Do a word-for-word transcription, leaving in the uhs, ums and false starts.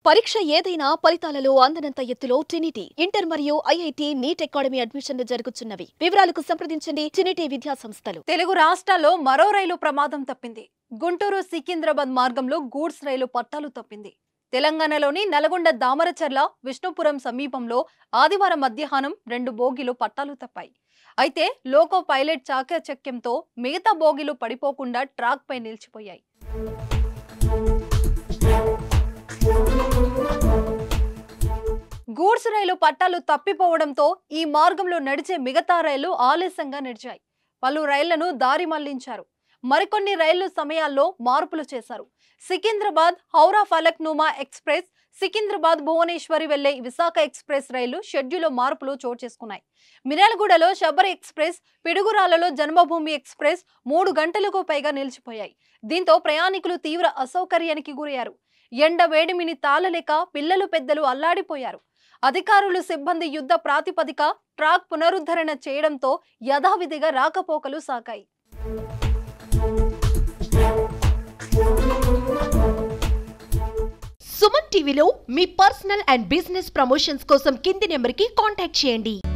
పరీక్ష ఏదైనా ఫలితాలలో అందనంత ఎత్తులో ట్రినిటీ ఇంటర్ మరియు ఐఐటి నీట్ అకాడమీ అడ్మిషన్లు జరుగుతున్నవి. వివరాలకు సంప్రదించండి ట్రినిటీ విద్యా సంస్థలు. తెలుగు రాష్ట్రాల్లో మరో రైలు ప్రమాదం తప్పింది. గుంటూరు సికింద్రాబాద్ మార్గంలో గూడ్స్ రైలు పట్టాలు తప్పింది. తెలంగాణలోని నల్గొండ దామరచర్ల విష్ణుపురం సమీపంలో ఆదివారం మధ్యాహ్నం రెండు బోగీలు పట్టాలు తప్పాయి. అయితే లోకో పైలట్ చాకచక్యంతో మిగతా బోగీలు పడిపోకుండా ట్రాక్ పై నిలిచిపోయాయి. గూడ్స్ రైలు పట్టాలు తప్పిపోవడంతో ఈ మార్గంలో నడిచే మిగతా రైళ్లు ఆలస్యంగా నడిచాయి. పలు రైళ్లను దారి మళ్లించారు. మరికొన్ని రైళ్లు సమయాల్లో మార్పులు చేశారు. సికింద్రాబాద్ హౌరా ఫలక్నుమా ఎక్స్ప్రెస్, సికింద్రాబాద్ భువనేశ్వరి వెళ్లే విశాఖ ఎక్స్ప్రెస్ రైలు షెడ్యూల్లో మార్పులు చోటు చేసుకున్నాయి. మిర్యాలగూడలో శబరి ఎక్స్ప్రెస్, పిడుగురాలలో జన్మభూమి ఎక్స్ప్రెస్ మూడు గంటలకు పైగా నిలిచిపోయాయి. దీంతో ప్రయాణికులు తీవ్ర అసౌకర్యానికి గురయ్యారు. ఎండ వేడిమిని తాళలేక పిల్లలు పెద్దలు అల్లాడిపోయారు. అధికారులు సిబ్బంది యుద్ధ ప్రాతిపదిక ట్రాక్ పునరుద్ధరణ చేయడంతో యథావిధిగా రాకపోకలు సాగాయి. సుమన్ టీవీలో మీ పర్సనల్ అండ్ బిజినెస్ ప్రమోషన్స్ కోసం కింది నెంబర్కి కాంటాక్ట్ చేయండి.